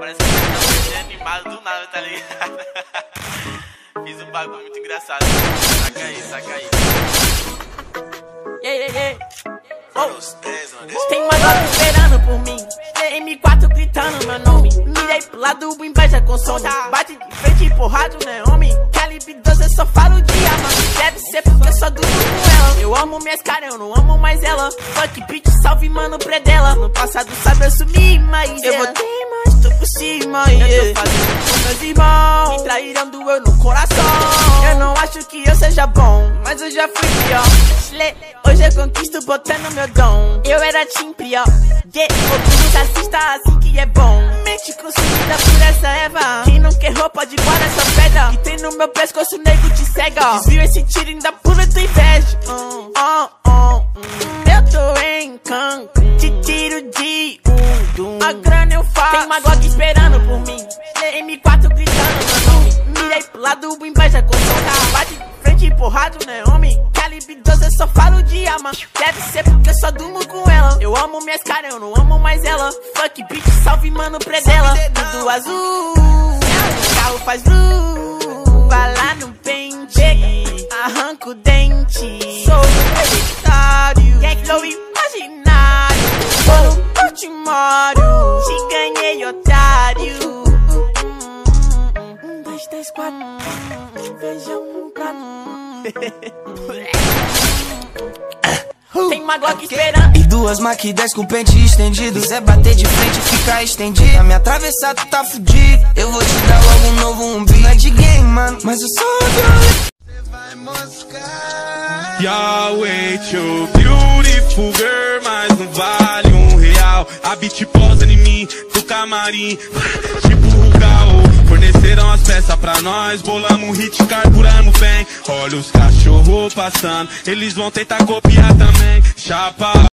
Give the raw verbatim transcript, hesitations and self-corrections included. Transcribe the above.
parece que eu tô animado do nada, tá ligado? Fiz um bagulho muito engraçado. Saca aí, saca aí. Yeah, yeah, yeah. Oh. Tem uma nova esperando por mim. D M quatro gritando meu nome. Mirei pro lado, o inveja consome. Bate de frente e porrado, né, homem? Calibre doze, eu só falo de arma. Deve ser porque eu só durmo com ela. Eu amo minhas caras, eu não amo mais ela. Fuck bitch, salve mano, predela. No passado sabe eu sumi, mas eu voltei, mas tô por cima, yeah. Eu tô fazendo com meus irmãos. Me traíram, doeu no coração. Eu não acho que eu seja bom, mas eu já fui pior. Hoje eu conquisto botando meu dom. Eu era team pior. Yeah, outros assista assim que é bom. Mente consumida por essa Eva. Quem não quer roupa de guarda essa pedra que tem no meu pescoço, nego te cega. Desvio esse tiro ainda pula tua inveja. uh, oh, oh, uh. Eu tô em Cancún, te tiro de um. A grana eu faço. Tem uma Glock esperando por mim. D M quatro gritando meu nome. Mirei pro lado, o inveja consome. Bate de frente e porrado, né, homem? Calibre doze, eu só falo de arma. Deve ser porque eu só durmo com ela. Eu amo minhas caras, eu não amo mais ela. Fuck bitch, salve mano, predela. Tudo azul, o carro faz blue. Vai lá no pente, arranca o dente. Sou vegetário, gang flow imaginário. Vou no Portimório, te ganhei, otário. Um, dois, três, quatro. Veja um prato. Tem uma Glock esperando. E duas Mac dez com pente estendido. Zé bater de frente e ficar estendido. Pra me atravessar tu tá fudido. Eu vou te dar logo um novo um beat. Não é de game, mano, mas eu sou violento. Cê vai moscar. Yahweh, you beautiful girl, mas não vale um real. A beat posa em mim, do camarim, tipo Rugal. Forneceram as peças pra nós, bolamos um hit, carburamos bem. Olha os cachorros passando, eles vão tentar copiar também. Chapa.